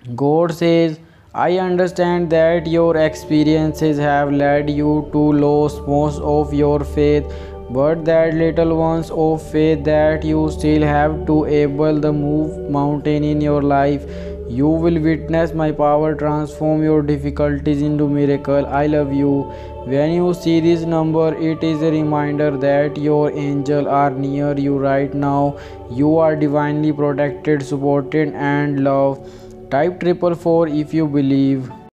God says, I understand that your experiences have led you to lose most of your faith, but that little ounce of faith that you still have to able the move mountain in your life. You will witness my power transform your difficulties into miracle. I love you. When you see this number, it is a reminder that your angels are near you right now. You are divinely protected, supported, and loved. Type 444 if you believe.